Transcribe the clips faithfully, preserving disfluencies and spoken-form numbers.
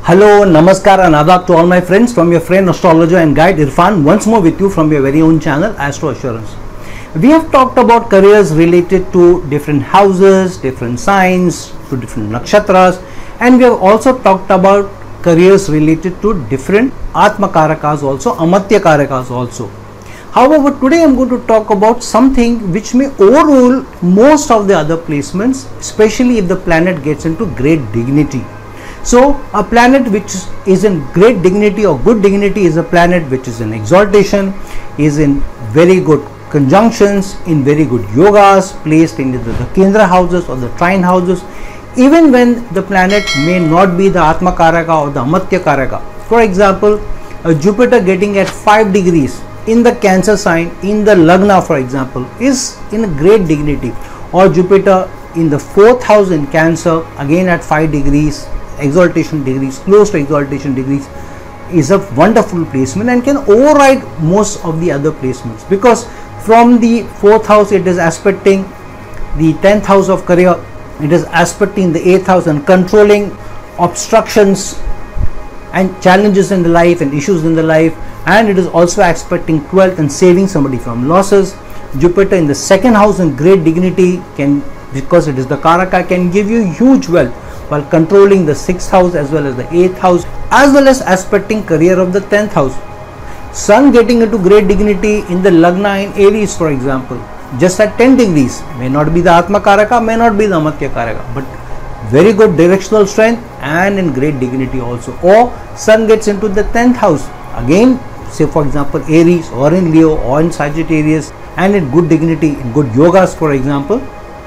Hello, Namaskar and Adab to all my friends from your friend astrologer and guide Irfan once more with you from your very own channel Astro Assurance. We have talked about careers related to different houses, different signs, to different nakshatras, and we have also talked about careers related to different Atma Karakas also, Amatya Karakas also. However, today I am going to talk about something which may overrule most of the other placements, especially if the planet gets into great dignity. So, a planet which is in great dignity or good dignity is a planet which is in exaltation, is in very good conjunctions, in very good yogas, placed in the, the Kendra houses or the trine houses, even when the planet may not be the Atma Karaka or the Amatya Karaka. For example, a Jupiter getting at five degrees in the Cancer sign, in the Lagna for example, is in a great dignity, or Jupiter in the fourth house in Cancer, again at five degrees, exaltation degrees, close to exaltation degrees, is a wonderful placement and can override most of the other placements, because from the fourth house it is aspecting the tenth house of career, it is aspecting the eighth house and controlling obstructions and challenges in the life and issues in the life, and it is also aspecting twelfth and saving somebody from losses. Jupiter in the second house in great dignity can, because it is the Karaka, can give you huge wealth while controlling the sixth house as well as the eighth house, as well as aspecting career of the tenth house. Sun getting into great dignity in the Lagna in Aries for example, just at ten degrees, may not be the Atma Karaka, may not be the Amatya Karaka, but very good directional strength and in great dignity also. Or Sun gets into the tenth house, again say for example Aries or in Leo or in Sagittarius, and in good dignity, in good yogas for example,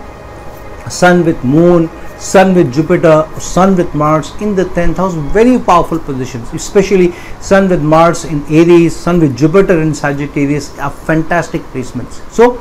Sun with Moon, Sun with Jupiter, Sun with Mars in the tenth house, very powerful positions, especially Sun with Mars in Aries, Sun with Jupiter in Sagittarius are fantastic placements. So,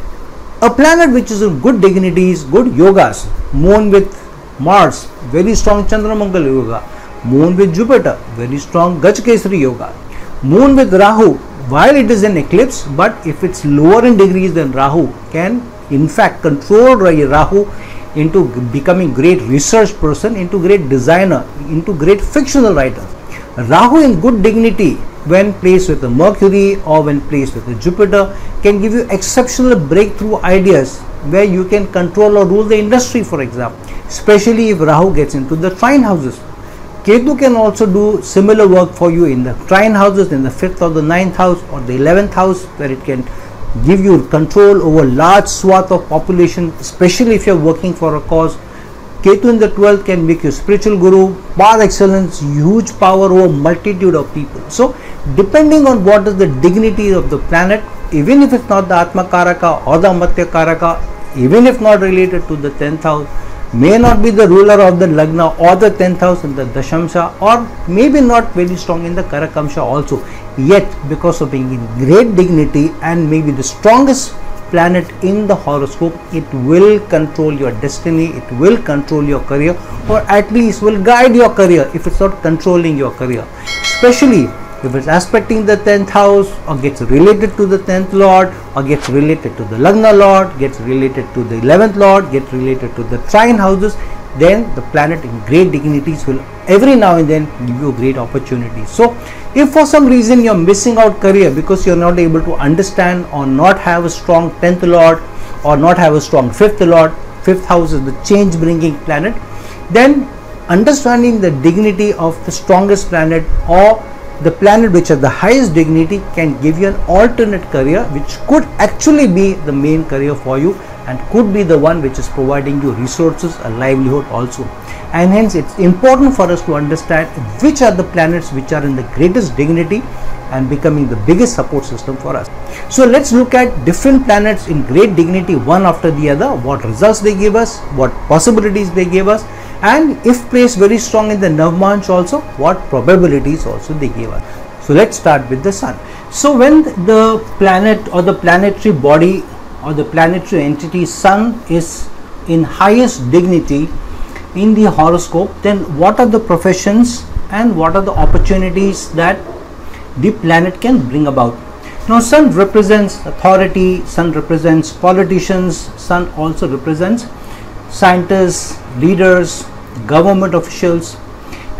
a planet which is in good dignities, good yogas, Moon with Mars, very strong Chandramangal yoga, Moon with Jupiter, very strong Gajkesari yoga, Moon with Rahu, while it is in eclipse, but if it's lower in degrees than Rahu, can in fact control Rahu into becoming great research person, into great designer, into great fictional writer. Rahu in good dignity when placed with a Mercury or when placed with a Jupiter can give you exceptional breakthrough ideas where you can control or rule the industry for example, especially if Rahu gets into the trine houses. Ketu can also do similar work for you in the trine houses, in the fifth or the ninth house or the eleventh house, where it can give you control over large swath of population, especially if you are working for a cause. Ketu in the twelfth can make you spiritual guru, par excellence, huge power over multitude of people. So depending on what is the dignity of the planet, even if it's not the Atma Karaka or the Amatya Karaka, even if not related to the tenth house, may not be the ruler of the Lagna or the tenth house in the Dashamsha, or maybe not very strong in the Karakamsha also, yet because of being in great dignity and maybe the strongest planet in the horoscope, it will control your destiny, it will control your career, or at least will guide your career if it's not controlling your career, especially if it's aspecting the tenth house or gets related to the tenth lord, or gets related to the Lagna lord, gets related to the eleventh lord, gets related to the trine houses, then the planet in great dignities will every now and then give you great opportunities. So if for some reason you're missing out career because you're not able to understand or not have a strong tenth lord or not have a strong fifth lord, fifth house is the change bringing planet, then understanding the dignity of the strongest planet or the planet which has the highest dignity can give you an alternate career which could actually be the main career for you and could be the one which is providing you resources, a livelihood also. And hence it's important for us to understand which are the planets which are in the greatest dignity and becoming the biggest support system for us. So let's look at different planets in great dignity one after the other, what results they give us, what possibilities they give us, and if placed very strong in the Navmanch also, what probabilities also they give us. So let's start with the Sun. So when the planet or the planetary body or the planetary entity Sun is in highest dignity in the horoscope, then what are the professions and what are the opportunities that the planet can bring about? Now Sun represents authority, Sun represents politicians, Sun also represents scientists, leaders, government officials,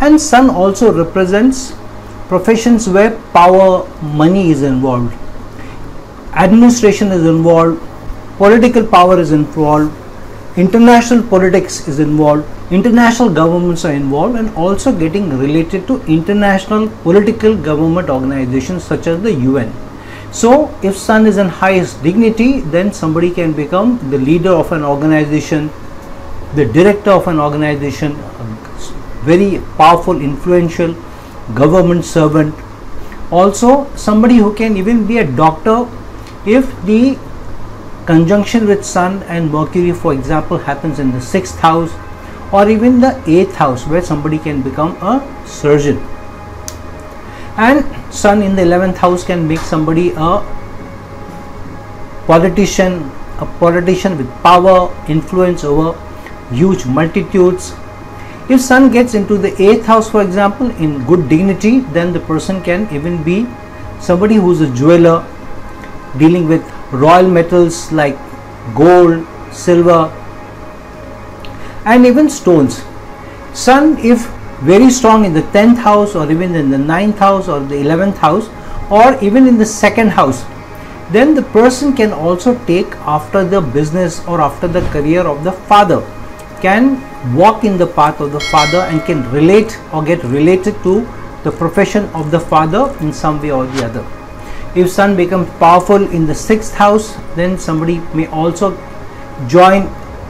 And sun also represents professions where power, money is involved, administration is involved, political power is involved, international politics is involved, international governments are involved, and also getting related to international political government organizations such as the U N. So if sun is in highest dignity, then somebody can become the leader of an organization, the director of an organization, very powerful, influential government servant. Also somebody who can even be a doctor if the conjunction with sun and Mercury, for example, happens in the sixth house or even the eighth house, where somebody can become a surgeon. And sun in the eleventh house can make somebody a politician, a politician with power, influence over huge multitudes. If sun gets into the eighth house, for example, in good dignity, then the person can even be somebody who is a jeweler, dealing with royal metals like gold, silver, and even stones. Sun, if very strong in the tenth house or even in the ninth house or the eleventh house or even in the second house, then the person can also take after the business or after the career of the father, can walk in the path of the father and can relate or get related to the profession of the father in some way or the other. If sun becomes powerful in the sixth house, then somebody may also join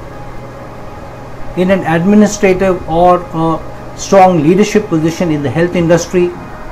in an administrative or a strong leadership position in the health industry,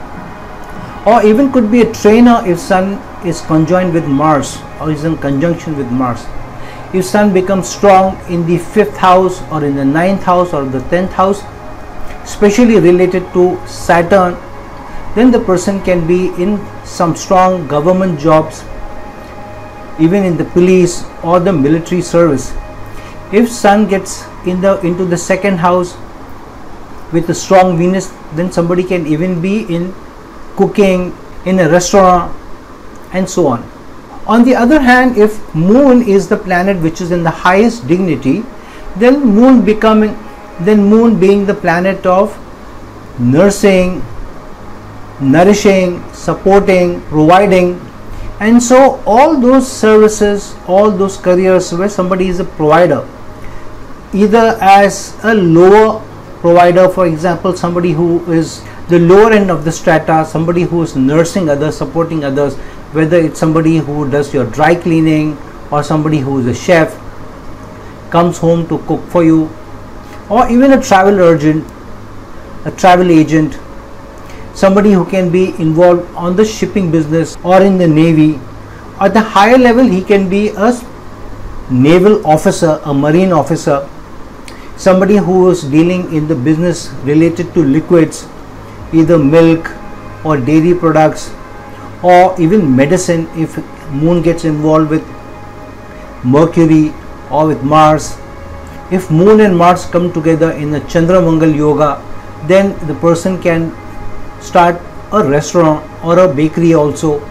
or even could be a trainer if sun is conjoined with Mars or is in conjunction with Mars. If sun becomes strong in the fifth house or in the ninth house or the tenth house, especially related to Saturn, then the person can be in some strong government jobs, even in the police or the military service. If sun gets in the into the second house with a strong Venus, then somebody can even be in cooking, in a restaurant, and so on. On the other hand, if moon is the planet which is in the highest dignity, then moon becoming then moon being the planet of nursing, nourishing, supporting, providing, and so all those services, all those careers where somebody is a provider, either as a lower provider, for example, somebody who is the lower end of the strata, somebody who is nursing others, supporting others, whether it's somebody who does your dry cleaning or somebody who is a chef, comes home to cook for you, or even a travel agent, a travel agent, somebody who can be involved on the shipping business or in the navy. At the higher level, he can be a naval officer, a marine officer, somebody who is dealing in the business related to liquids, either milk or dairy products, or even medicine if moon gets involved with Mercury or with Mars. If moon and Mars come together in the Chandra Mangal yoga, then the person can start a restaurant or a bakery also,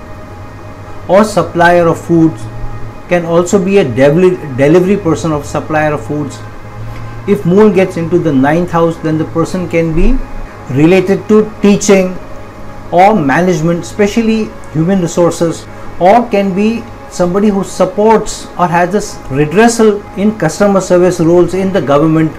or supplier of foods, can also be a delivery person of supplier of foods. If moon gets into the ninth house, then the person can be related to teaching or management, especially human resources, or can be somebody who supports or has this redressal in customer service roles in the government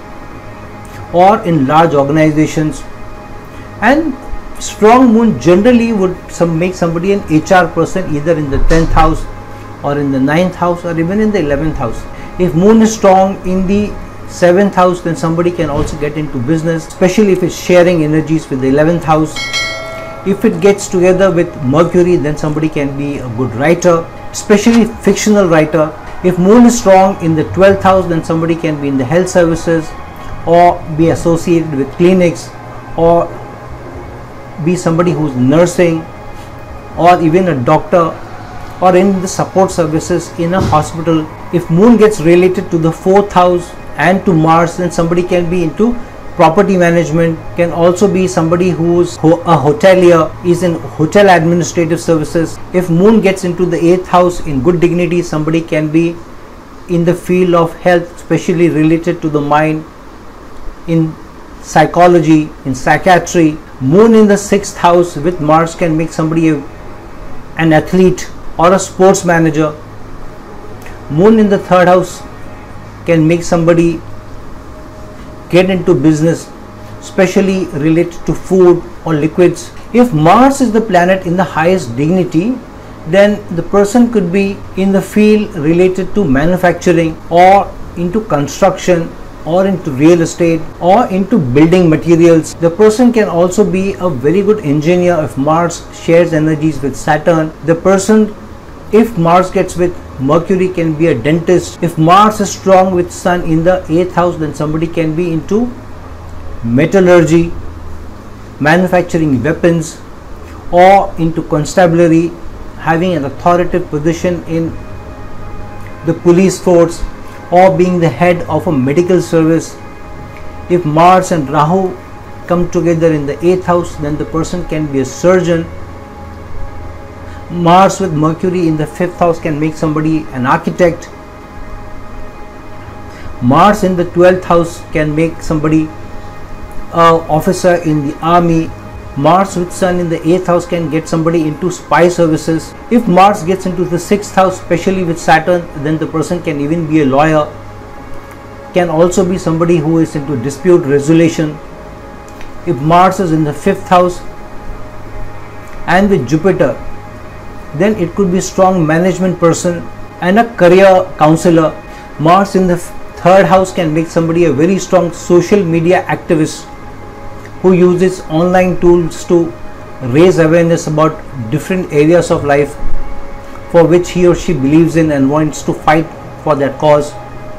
or in large organizations. And strong moon generally would some make somebody an H R person, either in the tenth house or in the ninth house or even in the eleventh house. If moon is strong in the seventh house, then somebody can also get into business, especially if it's sharing energies with the eleventh house. If it gets together with Mercury, then somebody can be a good writer, especially fictional writer. If moon is strong in the twelfth house, then somebody can be in the health services or be associated with clinics, or be somebody who's nursing, or even a doctor, or in the support services in a hospital. If moon gets related to the fourth house and to Mars, then somebody can be into property management, can also be somebody who's ho a hotelier, is in hotel administrative services. If moon gets into the eighth house in good dignity, somebody can be in the field of health, especially related to the mind, in psychology, in psychiatry. Moon in the sixth house with Mars can make somebody a, an athlete or a sports manager. Moon in the third house can make somebody get into business, especially related to food or liquids. If Mars is the planet in the highest dignity, then the person could be in the field related to manufacturing or into construction or into real estate or into building materials. The person can also be a very good engineer if Mars shares energies with Saturn. The person, if Mars gets with Mercury, can be a dentist. If Mars is strong with Sun in the eighth house, then somebody can be into metallurgy, manufacturing weapons, or into constabulary, having an authoritative position in the police force, or being the head of a medical service. If Mars and Rahu come together in the eighth house, then the person can be a surgeon. Mars with Mercury in the fifth house can make somebody an architect. Mars in the twelfth house can make somebody an officer in the army. Mars with Sun in the eighth house can get somebody into spy services. If Mars gets into the sixth house, especially with Saturn, then the person can even be a lawyer, can also be somebody who is into dispute resolution. If Mars is in the fifth house and with Jupiter, then it could be a strong management person and a career counselor. Mars in the third house can make somebody a very strong social media activist who uses online tools to raise awareness about different areas of life for which he or she believes in and wants to fight for that cause.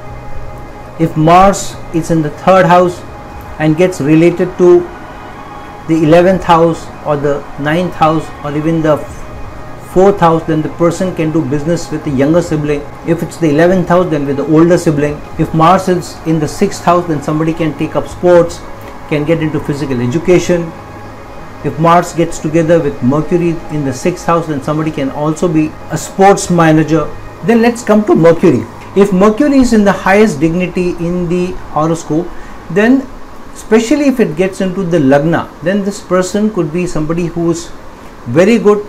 If Mars is in the third house and gets related to the eleventh house or the ninth house or even the fourth house, then the person can do business with the younger sibling. If it's the eleventh house, then with the older sibling. If Mars is in the sixth house, then somebody can take up sports, can get into physical education. If Mars gets together with Mercury in the sixth house, then somebody can also be a sports manager. Then let's come to Mercury. If Mercury is in the highest dignity in the horoscope, then especially if it gets into the Lagna, then this person could be somebody who is very good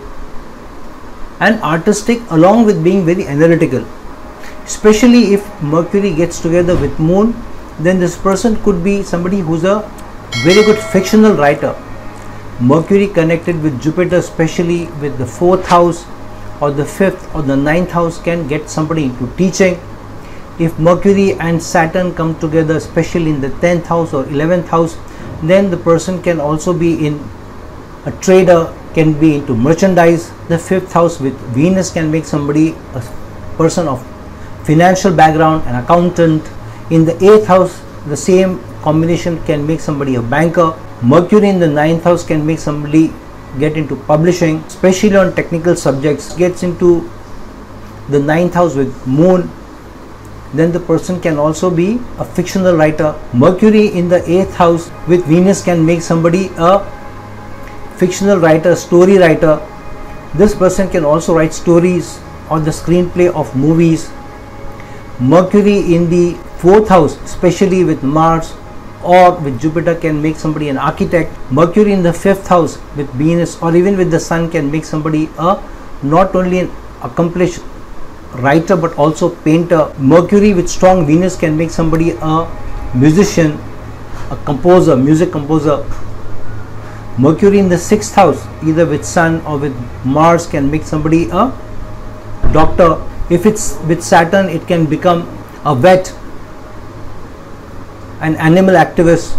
and artistic along with being very analytical. Especially if Mercury gets together with Moon, then this person could be somebody who's a very good fictional writer. Mercury connected with Jupiter, especially with the fourth house or the fifth or the ninth house, can get somebody into teaching. If Mercury and Saturn come together, especially in the tenth house or eleventh house, then the person can also be in a trader, can be into merchandise. The fifth house with Venus can make somebody a person of financial background, an accountant. In the eighth house, the same combination can make somebody a banker. Mercury in the ninth house can make somebody get into publishing, especially on technical subjects. Gets into the ninth house with Moon, then the person can also be a fictional writer. Mercury in the eighth house with Venus can make somebody a fictional writer, story writer. This person can also write stories or the screenplay of movies. Mercury in the fourth house, especially with Mars or with Jupiter, can make somebody an architect. Mercury in the fifth house with Venus or even with the Sun can make somebody a not only an accomplished writer but also painter. Mercury with strong Venus can make somebody a musician, a composer, music composer. Mercury in the sixth house, either with Sun or with Mars, can make somebody a doctor. If it's with Saturn, it can become a vet, an animal activist.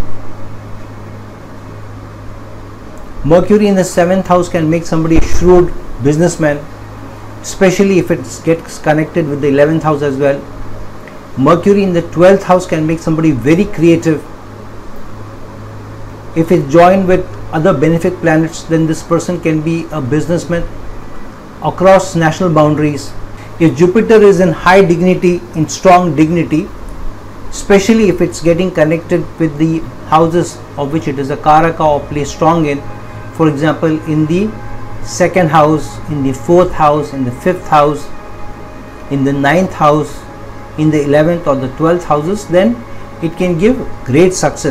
Mercury in the seventh house can make somebody a shrewd businessman, especially if it gets connected with the eleventh house as well. Mercury in the twelfth house can make somebody very creative. If it's joined with other benefic planets, then this person can be a businessman across national boundaries. If Jupiter is in high dignity, in strong dignity, especially if it's getting connected with the houses of which it is a Karaka or placed strong in, for example in the second house, in the fourth house, in the fifth house, in the ninth house, in the eleventh or the twelfth houses, then it can give great success.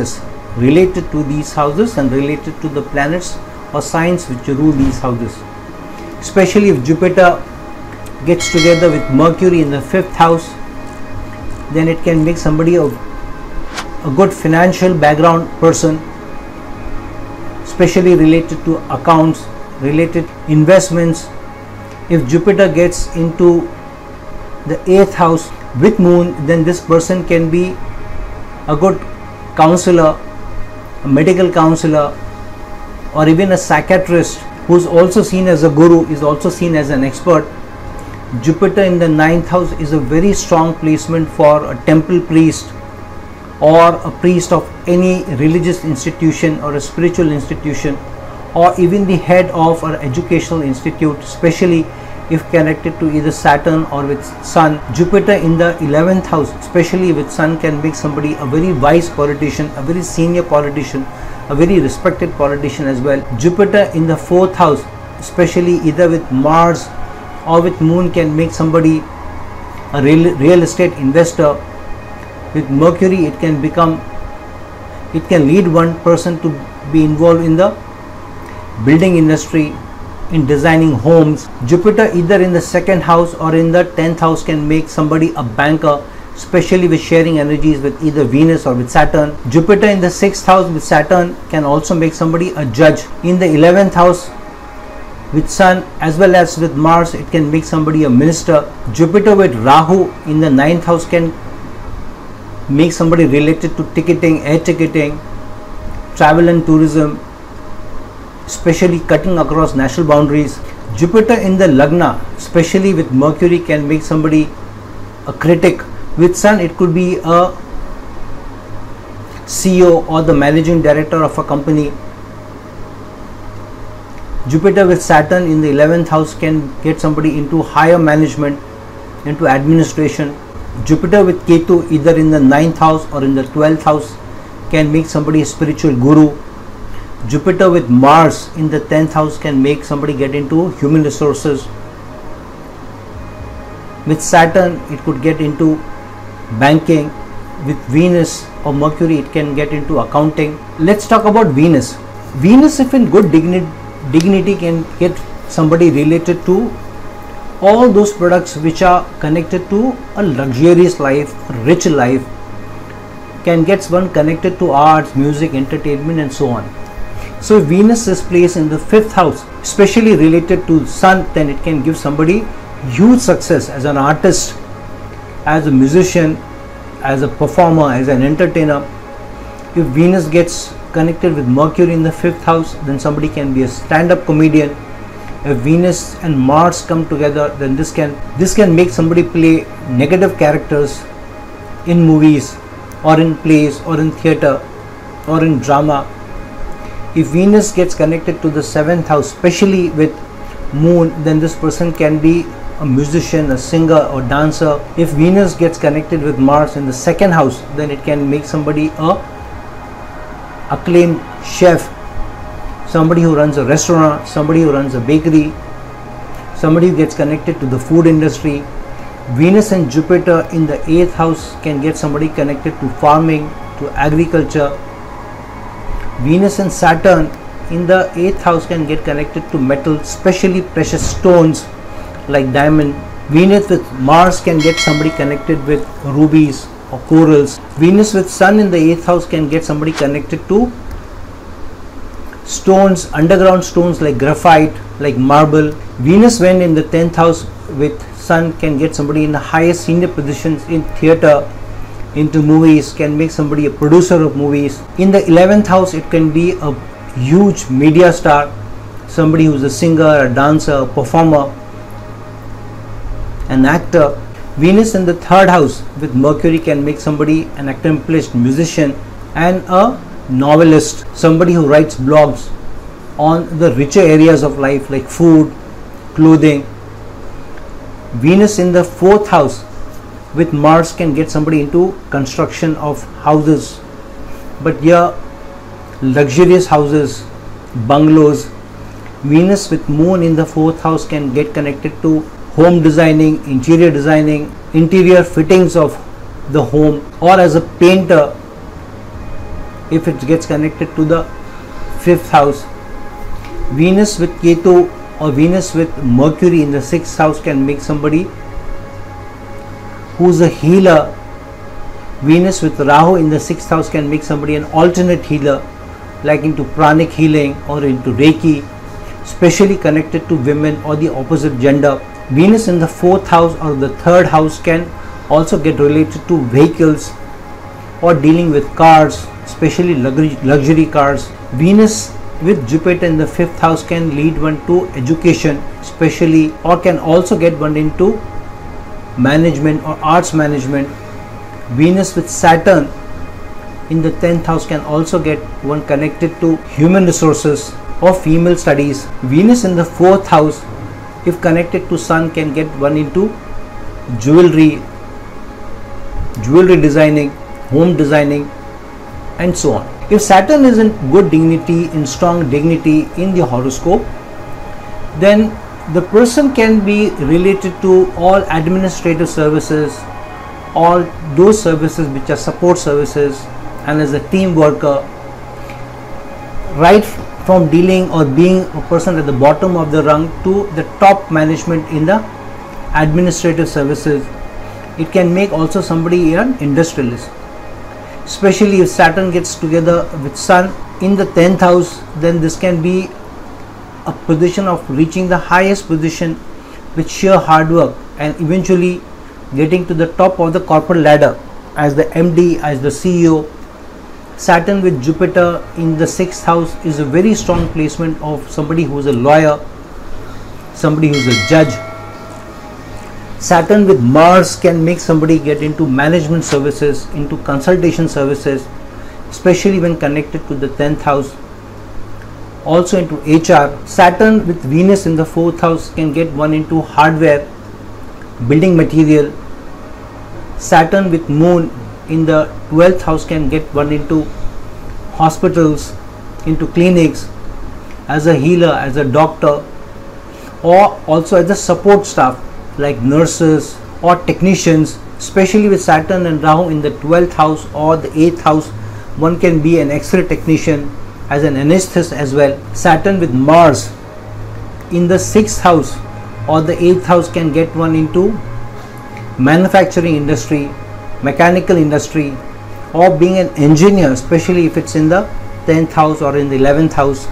related to these houses and related to the planets or signs which rule these houses. Especially if Jupiter gets together with Mercury in the fifth house, then it can make somebody a, a good financial background person, especially related to accounts, related investments. If Jupiter gets into the eighth house with Moon, then this person can be a good counselor, a medical counselor, or even a psychiatrist who is also seen as a guru, is also seen as an expert. Jupiter in the ninth house is a very strong placement for a temple priest or a priest of any religious institution or a spiritual institution, or even the head of an educational institute, especially if connected to either Saturn or with Sun. Jupiter in the eleventh house, especially with Sun, can make somebody a very wise politician, a very senior politician, a very respected politician as well. Jupiter in the fourth house, especially either with Mars or with Moon, can make somebody a real, real estate investor. With Mercury, it can become, it can lead one person to be involved in the building industry, in designing homes. Jupiter either in the second house or in the tenth house can make somebody a banker, especially with sharing energies with either Venus or with Saturn. Jupiter in the sixth house with Saturn can also make somebody a judge. In the eleventh house with Sun as well as with Mars, it can make somebody a minister. Jupiter with Rahu in the ninth house can make somebody related to ticketing, air ticketing, travel and tourism, especially cutting across national boundaries. Jupiter in the Lagna, especially with Mercury, can make somebody a critic. With Sun, it could be a C E O or the managing director of a company. Jupiter with Saturn in the eleventh house can get somebody into higher management, into administration. Jupiter with Ketu either in the ninth house or in the twelfth house can make somebody a spiritual guru. Jupiter with Mars in the tenth house can make somebody get into human resources. With Saturn, it could get into banking. With Venus or Mercury, it can get into accounting. Let's talk about Venus. Venus, if in good dignity, dignity can get somebody related to all those products which are connected to a luxurious life, a rich life, can get one connected to arts, music, entertainment and so on. So if Venus is placed in the fifth house, especially related to Sun, then it can give somebody huge success as an artist, as a musician, as a performer, as an entertainer. If Venus gets connected with Mercury in the fifth house, then somebody can be a stand-up comedian. If Venus and Mars come together, then this can this can make somebody play negative characters in movies or in plays or in theater or in drama. If Venus gets connected to the seventh house, especially with Moon, then this person can be a musician, a singer or dancer. If Venus gets connected with Mars in the second house, then it can make somebody a acclaimed chef, somebody who runs a restaurant, somebody who runs a bakery, somebody who gets connected to the food industry. Venus and Jupiter in the eighth house can get somebody connected to farming, to agriculture. Venus and Saturn in the eighth house can get connected to metal, especially precious stones like diamond. Venus with Mars can get somebody connected with rubies or corals. Venus with Sun in the eighth house can get somebody connected to stones, underground stones like graphite, like marble. Venus when in the tenth house with Sun can get somebody in the highest senior positions in theater, into movies, can make somebody a producer of movies. In the eleventh house, it can be a huge media star, somebody who's a singer, a dancer, a performer, an actor. Venus in the third house with Mercury can make somebody an accomplished musician and a novelist, somebody who writes blogs on the richer areas of life like food, clothing. Venus in the fourth house with Mars can get somebody into construction of houses, but here luxurious houses, bungalows. Venus with Moon in the fourth house can get connected to home designing, interior designing, interior fittings of the home, or as a painter if it gets connected to the fifth house. Venus with Ketu or Venus with Mercury in the sixth house can make somebody who's a healer. Venus with Rahu in the sixth house can make somebody an alternate healer, like into pranic healing or into Reiki, especially connected to women or the opposite gender. Venus in the fourth house or the third house can also get related to vehicles or dealing with cars, especially luxury cars. Venus with Jupiter in the fifth house can lead one to education, especially, or can also get one into management or arts management. Venus with Saturn in the tenth house can also get one connected to human resources or female studies. Venus in the fourth house, if connected to Sun, can get one into jewelry, jewelry designing, home designing, and so on. If Saturn is in good dignity, in strong dignity in the horoscope, then the person can be related to all administrative services, all those services which are support services, and as a team worker, right from dealing or being a person at the bottom of the rung to the top management in the administrative services. It can make also somebody an industrialist, especially if Saturn gets together with Sun in the tenth house. Then this can be a position of reaching the highest position with sheer hard work and eventually getting to the top of the corporate ladder as the M D, as the C E O. Saturn with Jupiter in the sixth house is a very strong placement of somebody who is a lawyer, somebody who is a judge. Saturn with Mars can make somebody get into management services, into consultation services, especially when connected to the tenth house. Also into H R. Saturn with Venus in the fourth house can get one into hardware, building material. Saturn with Moon in the twelfth house can get one into hospitals, into clinics, as a healer, as a doctor, or also as a support staff like nurses or technicians. Especially with Saturn and Rahu in the twelfth house or the eighth house, one can be an X-ray technician, as an anesthetist as well. Saturn with Mars in the sixth house or the eighth house can get one into manufacturing industry, mechanical industry, or being an engineer, especially if it's in the tenth house or in the eleventh house.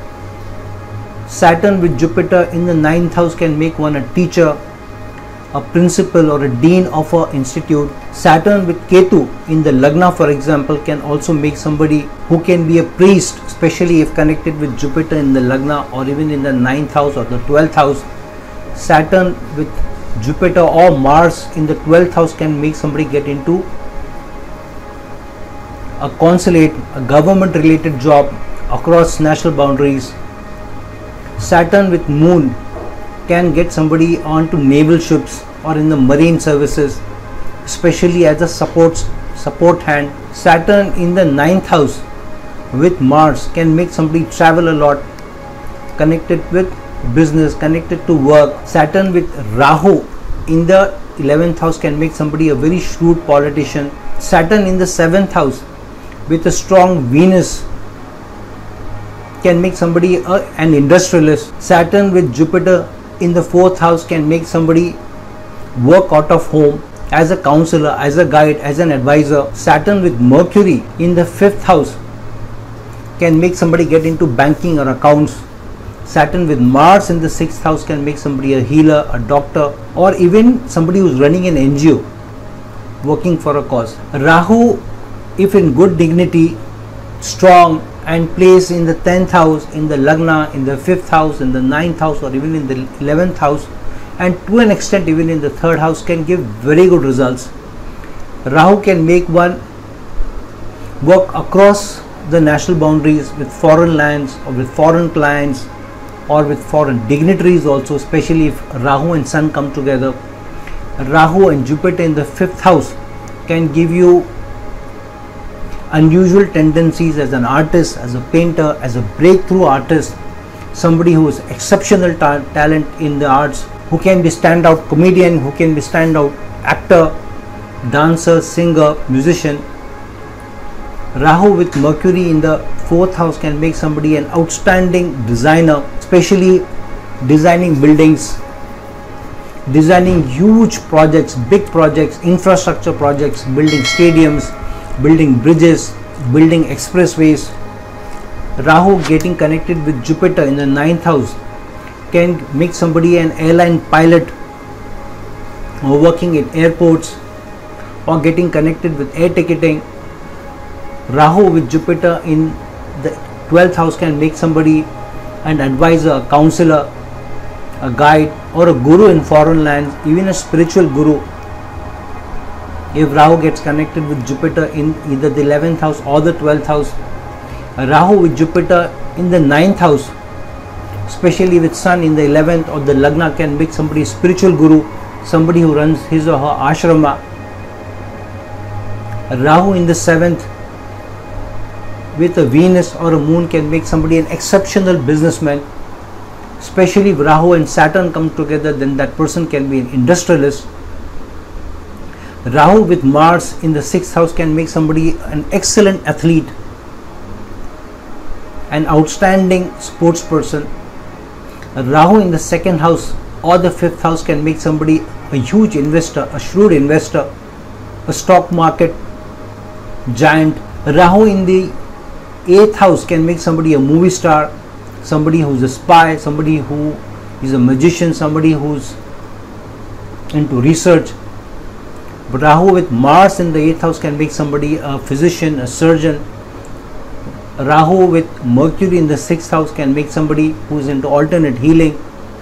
Saturn with Jupiter in the ninth house can make one a teacher, a principal, or a dean of an institute. Saturn with Ketu in the Lagna, for example, can also make somebody who can be a priest, especially if connected with Jupiter in the Lagna or even in the ninth house or the twelfth house. Saturn with Jupiter or Mars in the twelfth house can make somebody get into a consulate, a government related job across national boundaries. Saturn with Moon can get somebody onto naval ships or in the marine services, especially as a support support hand. Saturn in the ninth house with Mars can make somebody travel a lot, connected with business, connected to work. Saturn with Rahu in the eleventh house can make somebody a very shrewd politician. Saturn in the seventh house with a strong Venus can make somebody a, an industrialist. Saturn with Jupiter in the fourth house can make somebody work out of home as a counselor, as a guide, as an advisor. Saturn with Mercury in the fifth house can make somebody get into banking or accounts. Saturn with Mars in the sixth house can make somebody a healer, a doctor, or even somebody who's running an N G O, working for a cause. Rahu, if in good dignity, strong, and placed in the tenth house, in the Lagna, in the fifth house, in the ninth house, or even in the eleventh house, and to an extent even in the third house, can give very good results. Rahu can make one work across the national boundaries with foreign lands or with foreign clients or with foreign dignitaries also, especially if Rahu and Sun come together. Rahu and Jupiter in the fifth house can give you unusual tendencies as an artist, as a painter, as a breakthrough artist, somebody who is exceptional ta talent in the arts, who can be standout comedian, who can be standout actor, dancer, singer, musician. Rahu with Mercury in the fourth house can make somebody an outstanding designer, especially designing buildings, designing huge projects, big projects, infrastructure projects, building stadiums, building bridges, building expressways. Rahu getting connected with Jupiter in the ninth house can make somebody an airline pilot or working in airports or getting connected with air ticketing. Rahu with Jupiter in the twelfth house can make somebody an advisor, a counselor, a guide or a guru in foreign lands, even a spiritual guru. If Rahu gets connected with Jupiter in either the eleventh house or the twelfth house, Rahu with Jupiter in the ninth house, especially with Sun in the eleventh or the Lagna, can make somebody a spiritual guru, somebody who runs his or her ashrama. Rahu in the seventh with a Venus or a Moon can make somebody an exceptional businessman. Especially if Rahu and Saturn come together, then that person can be an industrialist. Rahu with Mars in the sixth house can make somebody an excellent athlete, an outstanding sports person. Rahu in the second house or the fifth house can make somebody a huge investor, a shrewd investor, a stock market giant. Rahu in the eighth house can make somebody a movie star, somebody who's a spy, somebody who is a magician, somebody who's into research. But Rahu with Mars in the eighth house can make somebody a physician, a surgeon. Rahu with Mercury in the sixth house can make somebody who's into alternate healing,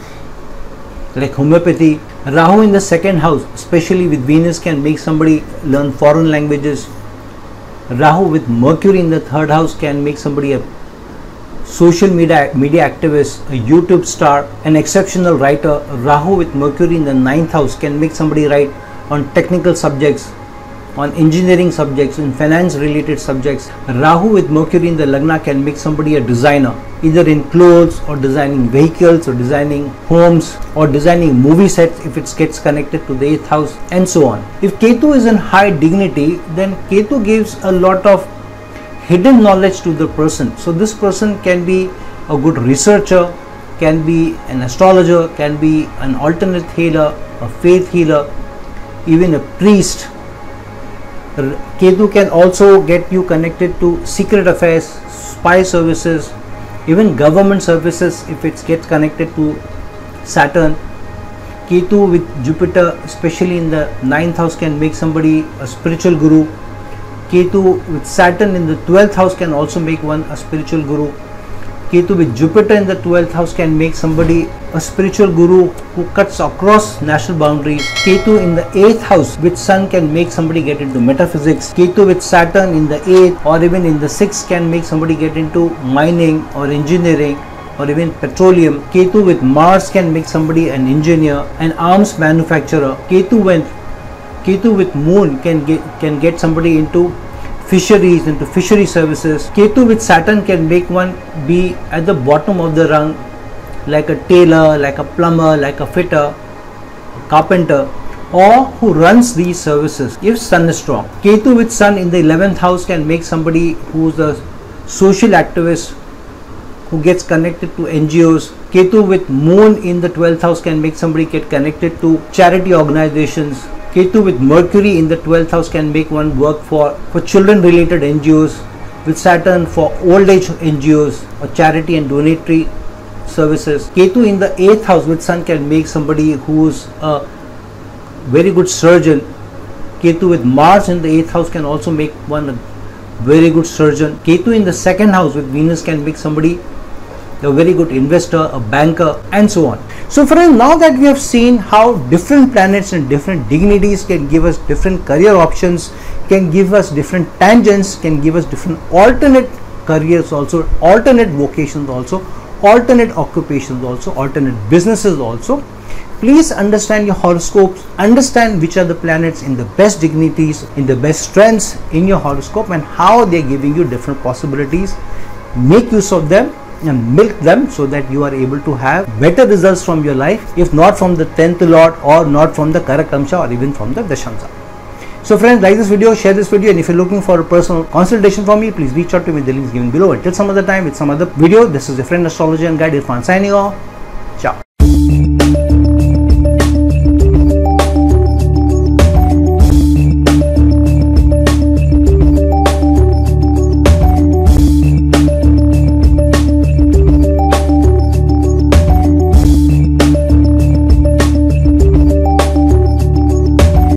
like homeopathy. Rahu in the second house, especially with Venus, can make somebody learn foreign languages. Rahu with Mercury in the third house can make somebody a social media media activist, a YouTube star, an exceptional writer. Rahu with Mercury in the ninth house can make somebody write on technical subjects, on engineering subjects, in finance related subjects. Rahu with Mercury in the Lagna can make somebody a designer, either in clothes or designing vehicles or designing homes or designing movie sets if it gets connected to the eighth house, and so on. If Ketu is in high dignity, then Ketu gives a lot of hidden knowledge to the person. So this person can be a good researcher, can be an astrologer, can be an alternate healer, a faith healer, even a priest. Ketu can also get you connected to secret affairs, spy services, even government services if it gets connected to Saturn. Ketu with Jupiter, especially in the ninth house, can make somebody a spiritual guru. Ketu with Saturn in the twelfth house can also make one a spiritual guru. Ketu with Jupiter in the twelfth house can make somebody a spiritual guru who cuts across national boundaries. Ketu in the eighth house with Sun can make somebody get into metaphysics. Ketu with Saturn in the eighth or even in the sixth can make somebody get into mining or engineering or even petroleum. Ketu with Mars can make somebody an engineer, an arms manufacturer. Ketu with Ketu with Moon can get can get somebody into fisheries, into fishery services. Ketu with Saturn can make one be at the bottom of the rung, like a tailor, like a plumber, like a fitter, carpenter, or who runs these services if Sun is strong. Ketu with Sun in the eleventh house can make somebody who's a social activist who gets connected to N G Os. Ketu with Moon in the twelfth house can make somebody get connected to charity organizations. Ketu with Mercury in the twelfth house can make one work for, for children related N G Os, with Saturn for old age N G Os or charity and donatory services. Ketu in the eighth house with Sun can make somebody who's a very good surgeon. Ketu with Mars in the eighth house can also make one a very good surgeon. Ketu in the second house with Venus can make somebody a very good investor, a banker, and so on. So friends, now that we have seen how different planets and different dignities can give us different career options, can give us different tangents, can give us different alternate careers also, alternate vocations also, alternate occupations also, alternate businesses also. Please understand your horoscopes, understand which are the planets in the best dignities, in the best strengths in your horoscope, and how they are giving you different possibilities. Make use of them and milk them so that you are able to have better results from your life, if not from the tenth lord or not from the Karakamsha or even from the Dashamsa. So friends, like this video, share this video, and if you're looking for a personal consultation from me, please reach out to me. The link is given below. Until some other time with some other video, this is your friend astrologer and guide Irfan signing off.